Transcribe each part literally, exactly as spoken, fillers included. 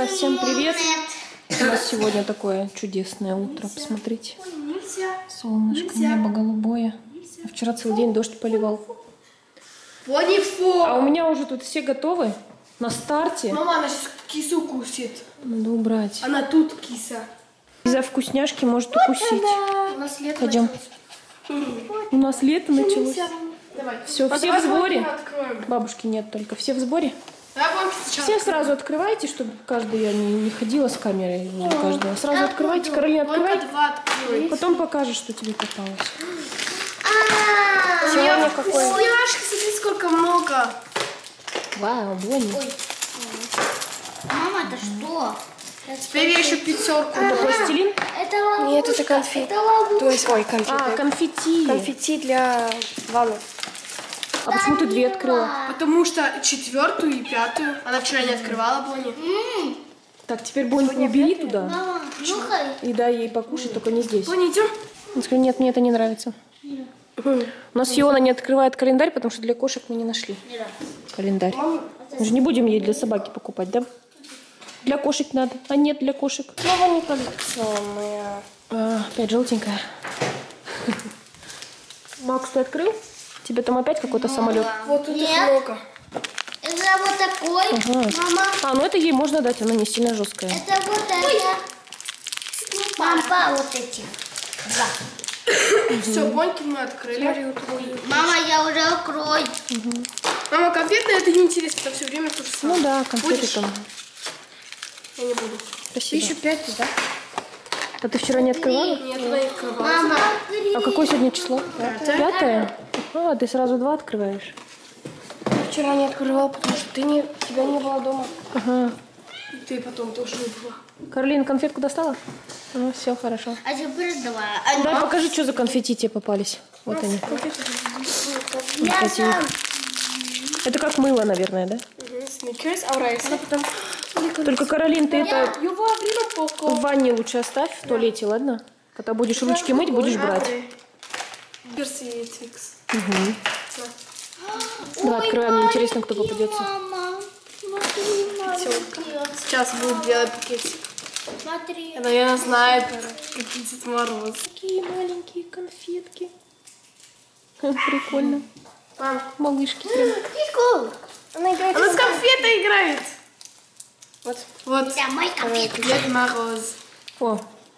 Ребятушка, всем привет! У нас сегодня такое чудесное утро, посмотрите. Солнышко, небо голубое. А вчера целый день дождь поливал. А у меня уже тут все готовы. На старте. Мама, она сейчас кису кусит. Надо убрать. Она тут киса. Из-за вкусняшки может укусить. У нас лето Пойдем. началось. У нас лето началось. Давай. Все, А все давай в сборе. откроем. Бабушки нет только. Все в сборе. Давай сейчас. Все сразу открывайте, чтобы каждый я не, не ходила с камерой. возле каждого. Сразу открывайте. Каролина, открывай. Только два открой. Потом покажешь, что тебе попалось. Сегодня какой? Вкусняшки, смотри, сколько много. Вау, Бонни. Мама, это что? Теперь я еще пятерку. Это пластилин? Это ловушка. Нет, это конфет. Это ловушка. То есть, ой, конфеты. А, конфетти. Конфетти для ванны. А почему ты две открыла? Потому что четвертую и пятую. Она вчера не открывала, Бонни. Так, теперь Боньку убери туда. Мама, нюхай. И дай ей покушать, только не здесь. Бонни, идем? Он сказал, нет, мне это не нравится. У нас Фиона не открывает календарь, потому что для кошек мы не нашли календарь. Мы же не будем ей для собаки покупать, да? Для кошек надо, а нет для кошек. Снова не коллекционная. А, опять желтенькая. Макс, ты открыл? Тебе там опять какой-то самолет? Вот тут их Нет. много. Это вот такой, Ага. мама. А, ну это ей можно дать, она не сильно жесткая. Это вот это. Мама, вот эти. Два. Все, Боньки мы открыли. Мама, я уже открою. Мама, конфетные это неинтересно, это все время то же самое. Ну да, конфеты Будешь? там. Я не буду. Спасибо. Еще пять, да? А ты вчера не открывала? Нет, она не открывала. Мама, А какое сегодня число? Пятое. Пятое? А, ты сразу два открываешь. Вчера не открывал, потому что ты не, тебя не было дома. Ага. И ты потом тоже не была. Каролина, конфетку достала? Ну, все, хорошо. а теперь давай. А, Дай покажи, что за конфетти тебе попались. Вот они. я эти. сам. Это как мыло, наверное, да? Сникерс, аурайс. Она потом... Только, Каролин, ты это Его время полко. в ванне лучше оставь, в туалете, ладно? Когда будешь ручки мыть, будешь брать. Берси Твикс. Давай, открывай, мне интересно, кто попадется. Мама, смотри, маленькие. Сейчас будет белый пакетик. Смотри. Она, наверное, знает, какие Дед Мороз. Такие маленькие конфетки. Прикольно. Мам, Малышки прям. Кику. Она играет... она с конфетой играет. Вот. Вот. Это мой конфет. Дед Мороз. О,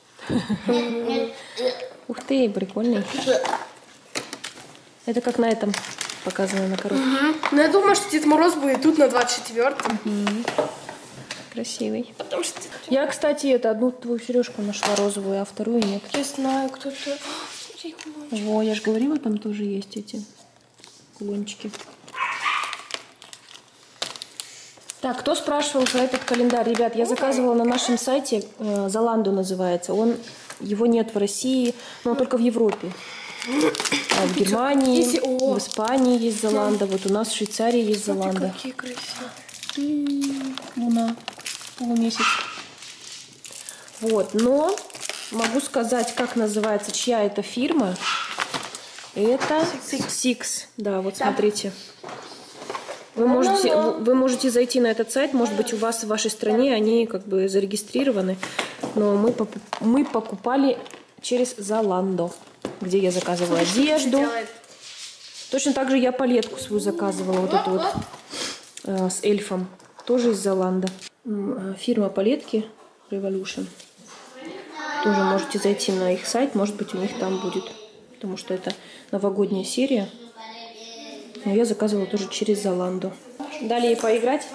ух ты, прикольный. Это как на этом показано на коробке. Ну, я думаю, что Дед Мороз будет тут на двадцать четвёртом. Красивый. Потому что... Я, кстати, это одну твою сережку нашла розовую, а вторую нет. Я знаю, кто-то... Смотри, кулончик. Во, я же говорила, там тоже есть эти кулончики. Так, кто спрашивал про этот календарь? Ребят, я заказывала на нашем сайте, э, Zalando называется. Он, его нет в России, но только в Европе. А в Германии, Если- о. в Испании есть Zalando, вот у нас в Швейцарии есть Zalando. Какие красивые. М, Луна, полумесяц. Вот, но могу сказать, как называется, чья это фирма. Это Six. Да, вот смотрите. Вы можете, вы вы можете зайти на этот сайт, может быть, у вас в вашей стране они как бы зарегистрированы, но мы, поп- мы покупали через Zalando, где я заказывала одежду. Делает. Точно так же я палетку свою заказывала, вот эту вот, э, с эльфом, тоже из Zalando. М, э, Фирма палетки Revolution. Тоже можете зайти на их сайт, может быть, у них там будет, потому что это новогодняя серия. Но я заказывала тоже через Zalando. Дали ей поиграть.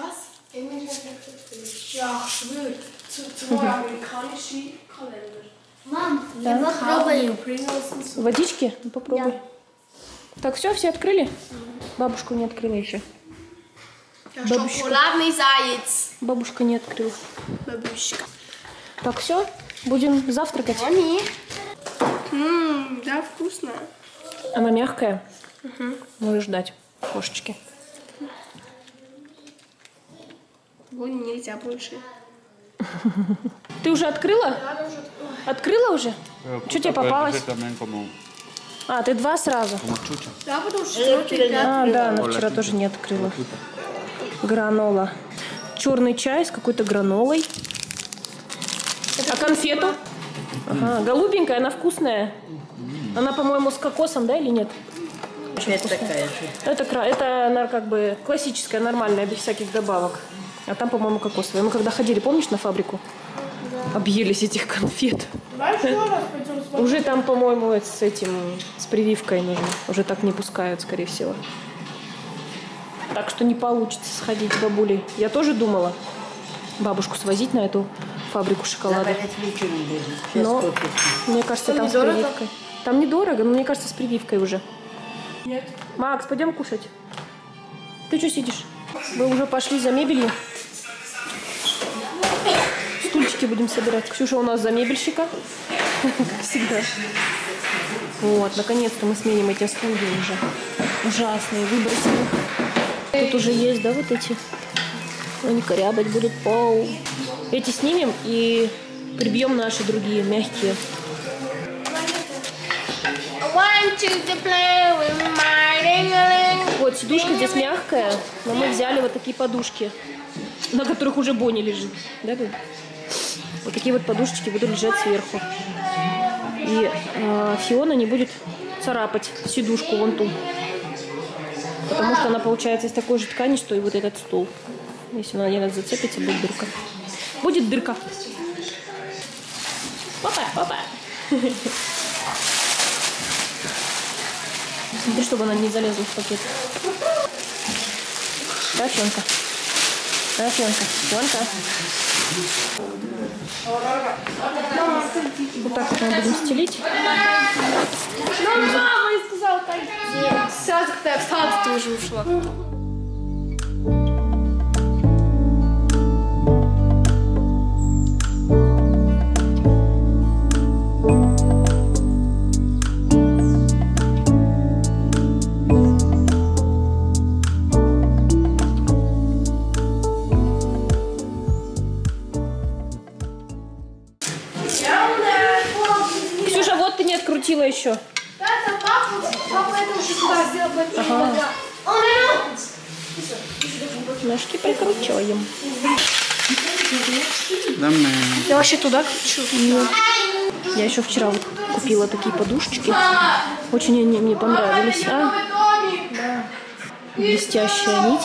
Ja, schwör. Zwei amerikanische Kalender. Мам, я попробую. Водички? Ну, попробуй. Так, все, все открыли? Бабушку не открыла еще. Шоколадный заяц. Бабушка не открыла. Бабушка. Так, все, будем завтракать. Они. Ммм, да, вкусно. Она мягкая. Можешь ждать, кошечки. Вон нельзя больше. Ты уже открыла? Открыла уже? Что тебе попалось? А, ты два сразу? Да, потому что четвертый, пятый. А, да, она вчера тоже не открыла. Гранола. черный чай с какой-то гранолой. А конфету? Ага, голубенькая, она вкусная. Она, по-моему, с кокосом, да, или нет? Это такая же. Это, это она как бы классическая, нормальная, без всяких добавок. А там, по-моему, кокосовая. Мы когда ходили, помнишь, на фабрику? Да. Объелись этих конфет. Уже там, по-моему, с этим, с прививкой нужно. Уже так не пускают, скорее всего. Так что не получится сходить с бабулей. Я тоже думала бабушку свозить на эту фабрику шоколада. Но мне кажется, там, там с прививкой. Там недорого, но мне кажется, с прививкой уже. Нет. Макс, пойдем кушать. Ты что сидишь? Мы уже пошли за мебелью. Стульчики будем собирать. Ксюша у нас за мебельщика. Как всегда. Вот, наконец-то мы сменим эти стулья уже. Ужасные, выбросим их. Тут уже есть, да, вот эти. Они корябать будут пол. Эти снимем и прибьем наши другие, мягкие. Вот, сидушка здесь мягкая, но мы взяли вот такие подушки, на которых уже Бонни лежит. Да, Бонни? Вот такие вот подушечки будут лежать сверху. И э, Фиона не будет царапать сидушку вон ту. Потому что она получается из такой же ткани, что и вот этот стул. Если она не зацепится, будет дырка. Будет дырка. Папа, папа. Смотри, чтобы она не залезла в пакет. Да, Фионка? Да, Фионка? Фионка? Вот так вот мы будем стелить. Ну, мама, я сказала так. Сразу, когда я встала, ты уже ушла. Ксюша, вот ты не открутила еще. Да, там папа, папа это уже сюда сделал. Ага. Ножки прикручиваем. Я вообще туда кручу. Я еще вчера вот купила такие подушечки. Очень они мне понравились. А? Да. Блестящая нить.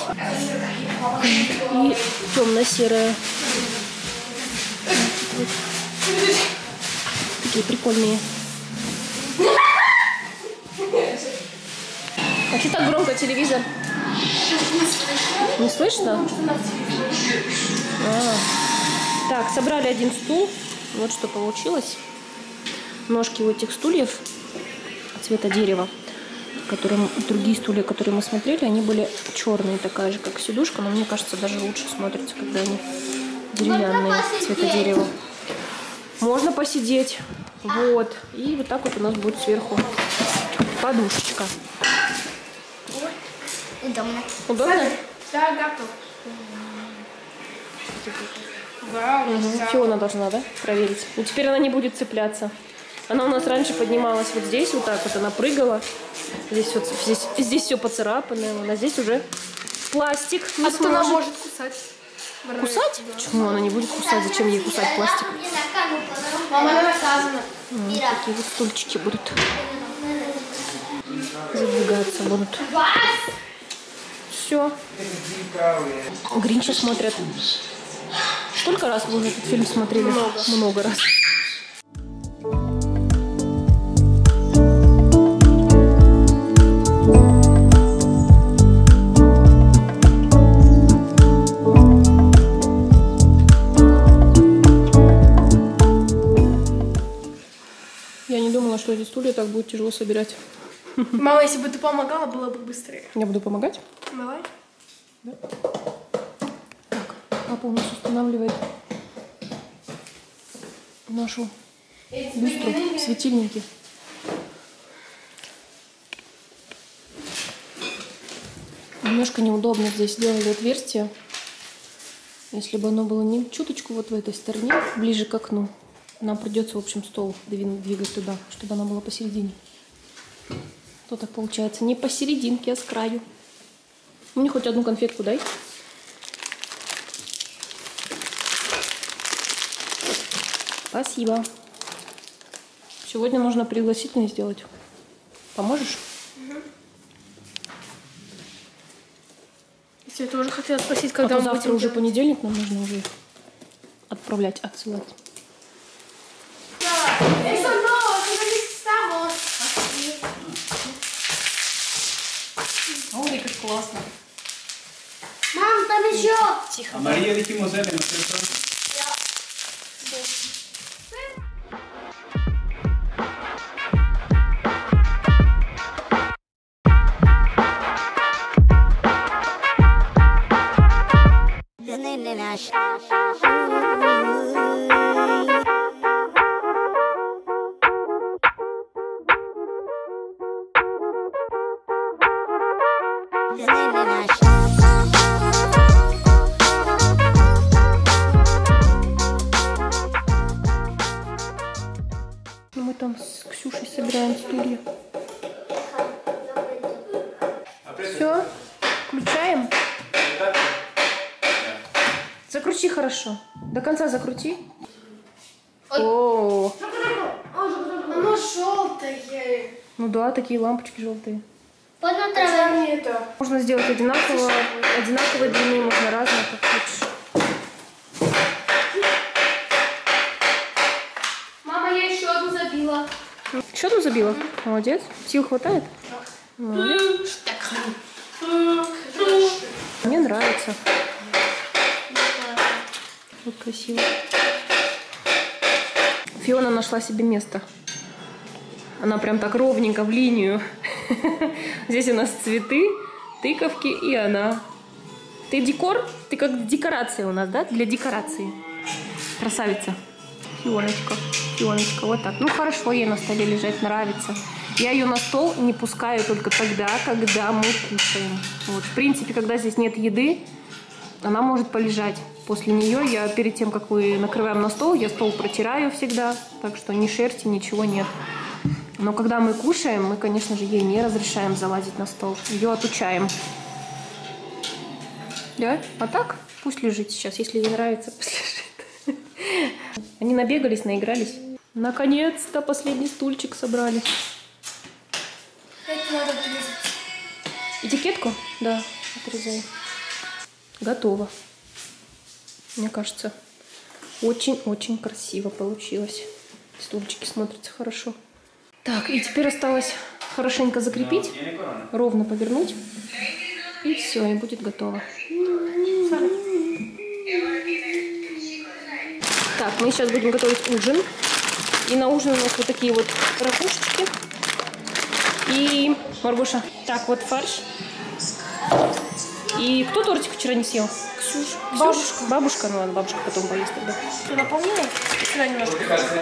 И темно-серая. Такие прикольные. А что так громко телевизор? Не слышно? А. Так, собрали один стул. Вот что получилось. Ножки у этих стульев цвета дерева, которым другие стулья, которые мы смотрели, они были черные, такая же, как сидушка, но мне кажется, даже лучше смотрятся, когда они деревянные, цвета дерева. Можно посидеть. Вот. И вот так вот у нас будет сверху подушечка. Удобно. Удобно? Да, готов. Угу. Фиона должна, да, проверить. Но теперь она не будет цепляться. Она у нас раньше поднималась вот здесь, вот так вот, она прыгала. Здесь вот здесь, здесь все поцарапанное, а здесь уже пластик. А то она может кусать. Кусать? Почему она не будет кусать? Зачем ей кусать пластик? Мама, она наказана. Вот такие вот стульчики будут задвигаться будут. Все. Гринча смотрят. Сколько раз вы уже этот фильм смотрели? Много. Много раз. Я не думала, что эти стулья так будет тяжело собирать. Мама, если бы ты помогала, было бы быстрее. Я буду помогать? Давай. Да. Так, папа у нас устанавливает нашу люстру, светильники. Немножко неудобно здесь сделали отверстие. Если бы оно было не чуточку вот в этой стороне, ближе к окну, нам придется, в общем, стол двигать туда, чтобы она была посередине. То так получается не посерединке, а с краю. Мне хоть одну конфетку дай. Спасибо. Сегодня нужно пригласительный сделать. Поможешь? Угу. Я тоже хотела спросить, когда а мы завтра будем уже делать. понедельник, нам нужно уже отправлять, отсылать. Eso no, aquí estamos. Ой, как классно. Мам, там еще. Тихо. A María dijimos L, ¿no es cierto? Мы там с Ксюшей собираем стулья. Все, включаем. Закрути хорошо. До конца закрути. О, Оно желтое. ну да, такие лампочки желтые. Понял, А травы. не это. Можно сделать одинаково, одинаковой длины, можно разные, как хочешь. Мама, я еще одну забила. Еще одну забила? Молодец. Сил хватает? Молодец. Мне нравится. Вот красиво. Фиона нашла себе место. Она прям так ровненько в линию. Здесь у нас цветы, тыковки и она. Ты декор? Ты как декорация у нас, да? Для декорации. Красавица. Фионочка. Фионочка, вот так. Ну хорошо, ей на столе лежать нравится. Я ее на стол не пускаю только тогда, когда мы кушаем. Вот. В принципе, когда здесь нет еды, она может полежать. После нее я перед тем, как мы накрываем на стол, я стол протираю всегда. Так что ни шерсти, ничего нет. Но когда мы кушаем, мы, конечно же, ей не разрешаем залазить на стол. Ее отучаем. Да? А так пусть лежит сейчас. Если ей нравится, пусть лежит. Они набегались, наигрались. Наконец-то последний стульчик собрали. Это надо отрезать. Этикетку? Да, отрезай. Готово. Мне кажется, очень-очень красиво получилось. Стульчики смотрятся хорошо. Так, и теперь осталось хорошенько закрепить, ровно повернуть. И все, и будет готово. Так, мы сейчас будем готовить ужин. И на ужин у нас вот такие вот ракушечки. И, Маргоша, так, вот фарш. И кто тортик вчера не съел? Ксюша. Бабушка. Бабушка, ну ладно, бабушка потом поест тогда. Ты наполнила? Сюда немножко.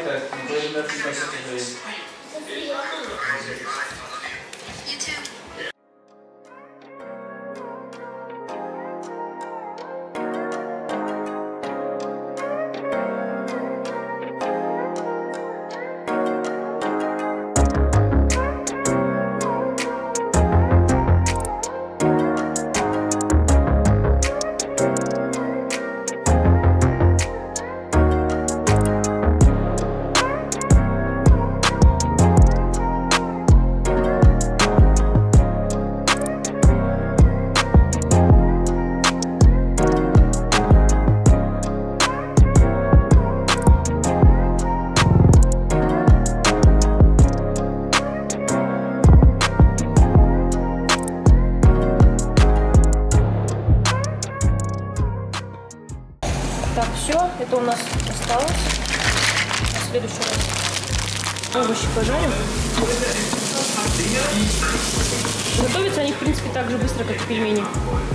Так, все, это у нас осталось. В следующий раз овощи пожарим. Готовятся они, в принципе, так же быстро, как и пельмени.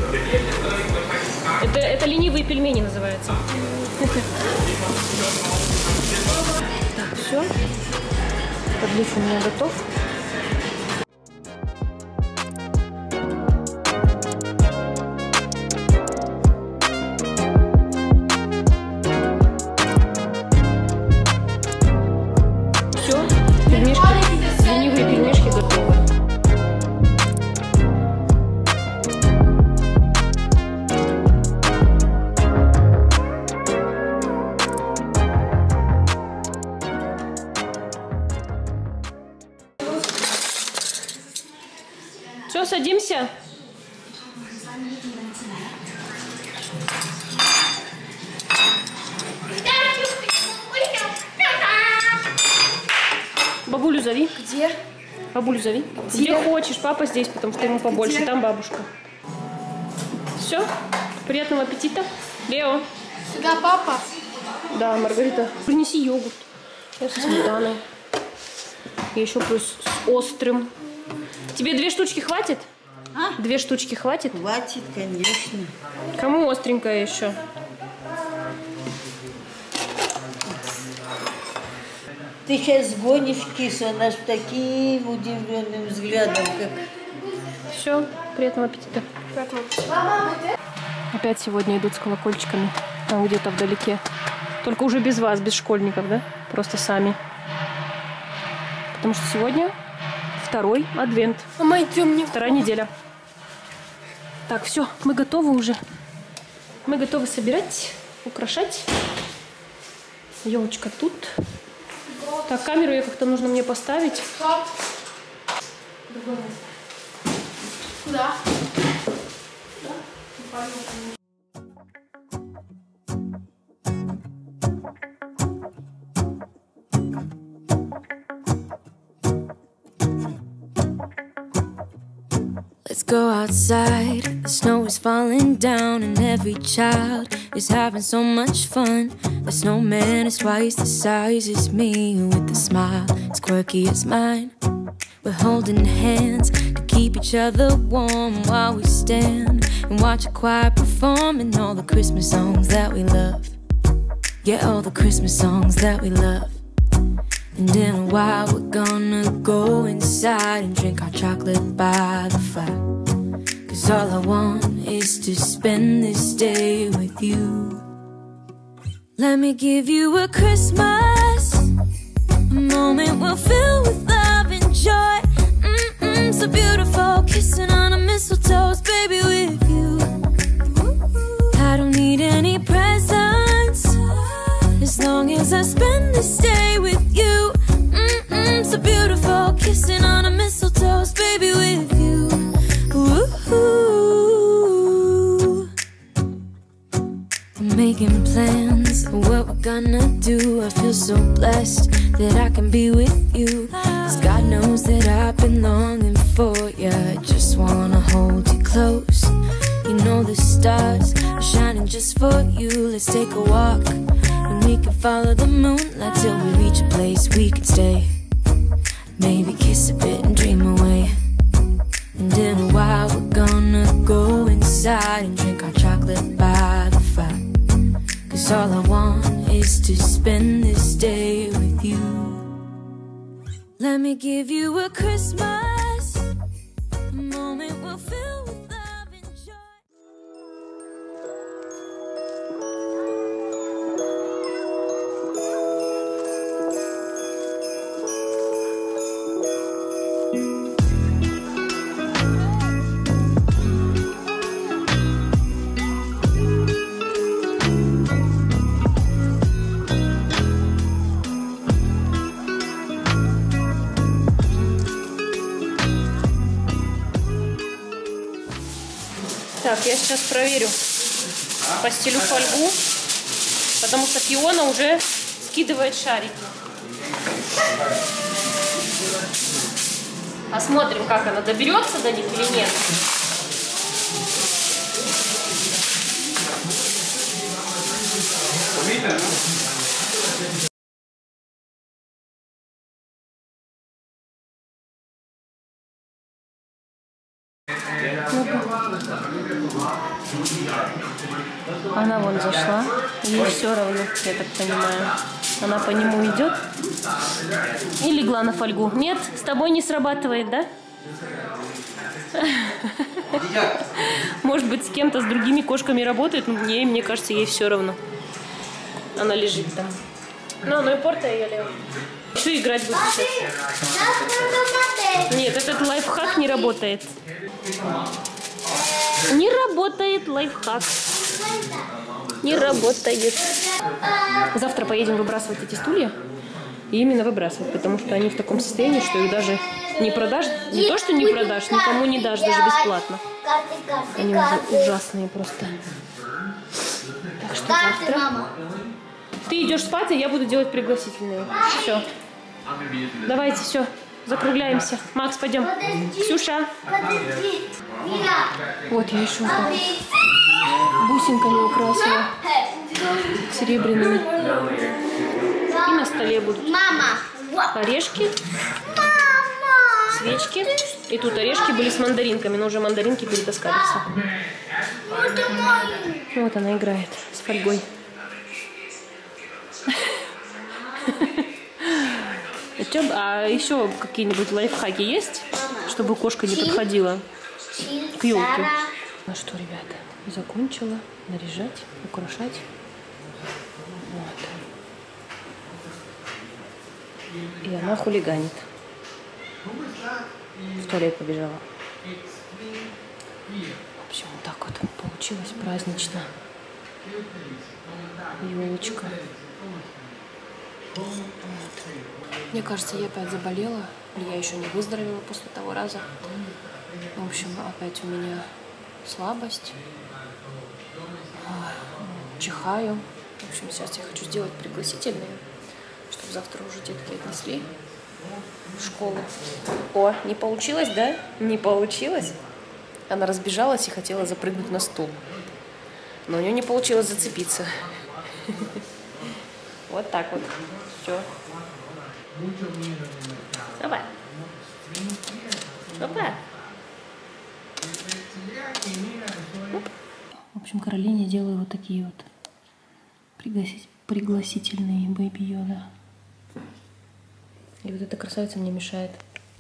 Это, это ленивые пельмени называется. Так, все. Подлив у меня готов. Ленивые пельмешки готовы. садимся? Бабулю зови. Где? Бабулю зови. Где, Где хочешь. Папа здесь, потому что ему побольше. Где? Там бабушка. Все. Приятного аппетита. Лео. Сюда, папа. Да, Маргарита. Принеси йогурт. Я со сметаной. И еще плюс с острым. Тебе две штучки хватит? А? Две штучки хватит? Хватит, конечно. Кому остренькое еще? Ты сейчас гонишь кису, она с таким удивленным взглядом, как... Все, приятного аппетита. Опять сегодня идут с колокольчиками. Там где-то вдалеке. Только уже без вас, без школьников, да? Просто сами. Потому что сегодня второй адвент. Мама, идем мне. Вторая неделя. Так, все, мы готовы уже. Мы готовы собирать, украшать. Елочка тут. Так, камеру я как-то нужно мне поставить. Куда? Let's go outside, the snow is falling down and every child is having so much fun. The snowman is twice the size as me with a smile as quirky as mine. We're holding hands to keep each other warm while we stand and watch a choir performing all the Christmas songs that we love. Yeah, all the Christmas songs that we love. And in a while we're gonna go inside and drink our chocolate by the fire. Cause all I want is to spend this day with you. Let me give you a Christmas, a moment we'll fill with love and joy. Mm-mm, so beautiful, kissing on a mistletoe, baby, with you. I don't need any presents, as long as I spend this day with you. Mm-mm, so beautiful, kissing on a mistletoe, baby, with you. Ooh. I'm making plans of what we're gonna do. I feel so blessed that I can be with you. Cause God knows that I've been longing for you. I just wanna hold you close. You know the stars are shining just for you. Let's take a walk and we can follow the moonlight till we reach a place we can stay. Maybe kiss a bit and dream away. And in a while we're gonna go inside and drink our chocolate by the fire. Cause all I want is to spend this day with you. Let me give you a Christmas, a moment we'll fill with love and joy. Так, я сейчас проверю, постелю фольгу, потому что Фиона уже скидывает шарики. Посмотрим, как она доберется до них или нет. Она вон зашла, ей все равно, я так понимаю. Она по нему идет и легла на фольгу. Нет, с тобой не срабатывает, да? Может быть, с кем-то, с другими кошками работает, но мне, мне кажется, ей все равно. Она лежит там. Ну, ну и порта ее лево. Что играть буду сейчас? Нет, этот лайфхак не работает. Не работает лайфхак. Не работает. Завтра поедем выбрасывать эти стулья. и именно выбрасывать, потому что они в таком состоянии, что их даже не продашь, не то что не продашь, никому не дашь даже бесплатно. Они ужасные просто. Так что завтра ты идешь спать, а я буду делать пригласительные. Все. Давайте, все, закругляемся. Макс, пойдем. Ксюша. Вот я еще бусинками украсила. Серебряными. И на столе будут орешки, свечки. И тут орешки были с мандаринками, но уже мандаринки перетаскали все. Вот она играет с фольгой. А еще какие-нибудь лайфхаки есть, чтобы кошка не подходила к елке? Ну что, ребята, закончила наряжать, украшать. Вот. И она хулиганит. В туалет побежала. В общем, вот так вот получилось празднично. Елочка. Вот. Мне кажется, я опять заболела, или я еще не выздоровела после того раза. В общем, опять у меня слабость. Чихаю. В общем, сейчас я хочу сделать пригласительные, чтобы завтра уже детки отнесли в школу. О, не получилось, да? Не получилось? Она разбежалась и хотела запрыгнуть на стул. Но у нее не получилось зацепиться. Вот так вот. Все. Опа. Опа. Оп. В общем, Каролине делаю вот такие вот пригласить, пригласительные Бэйби Йода. И вот эта красавица мне мешает.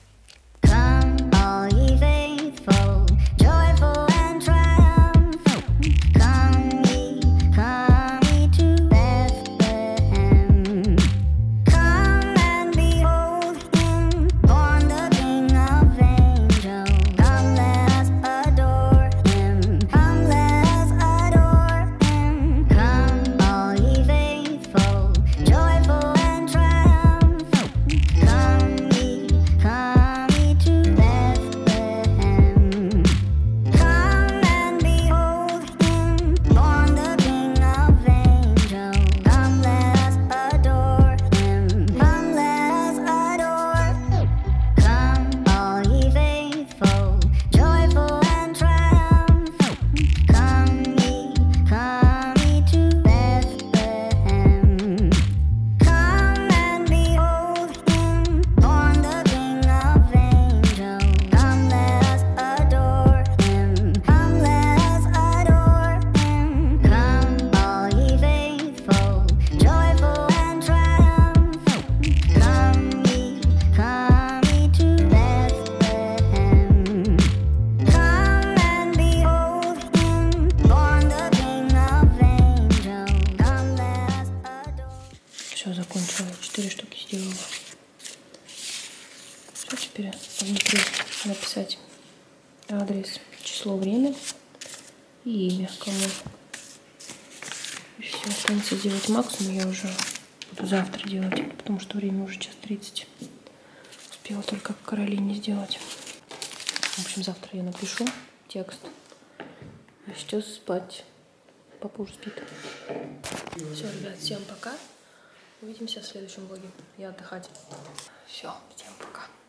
Закончила, четыре штуки сделала. Все, теперь внутри написать адрес, число, время и имя кому. И все, останется делать максимум, я уже буду завтра делать, потому что время уже час тридцать. Успела только к Каролине сделать. В общем, завтра я напишу текст. А сейчас спать. Папа уже спит. Все, ребят, всем пока. Увидимся в следующем влоге. Я отдыхать. Все, всем пока.